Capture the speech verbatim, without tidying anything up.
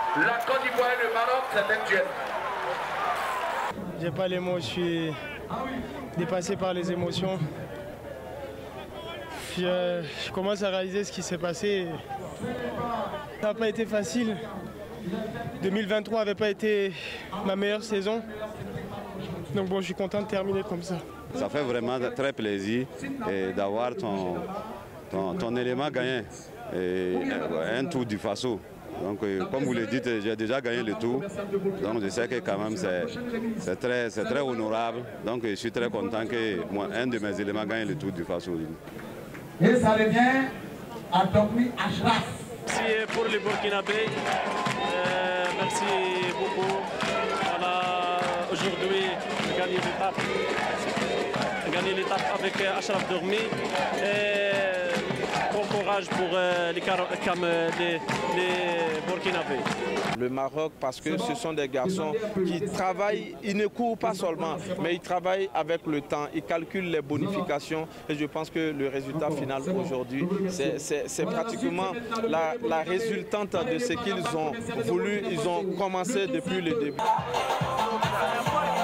La Côte d'Ivoire et le Maroc, c'est un duel. J'ai pas les mots, je suis dépassé par les émotions. Je, je commence à réaliser ce qui s'est passé. Ça n'a pas été facile. deux mille vingt-trois n'avait pas été ma meilleure saison. Donc bon, je suis content de terminer comme ça. Ça fait vraiment très plaisir d'avoir ton, ton, ton élément gagné. Et un tour du Faso. Donc, comme vous le dites, j'ai déjà gagné le tour. Donc, je sais que quand même, c'est très, très honorable. Donc, je suis très content que moi, un de mes éléments gagne le tour du Faso. Et ça revient à Dormi Ashraf. Merci pour les Burkinabés. Euh, merci beaucoup. Voilà, aujourd'hui, gagner l'étape. Gagner l'étape avec Ashraf Dormi. Et bon courage pour euh, les, les, les Burkinabés. Le Maroc, parce que ce sont des garçons qui travaillent, ils ne courent pas seulement, mais ils travaillent avec le temps, ils calculent les bonifications et je pense que le résultat final aujourd'hui, c'est pratiquement la, la résultante de ce qu'ils ont voulu, ils ont commencé depuis le début.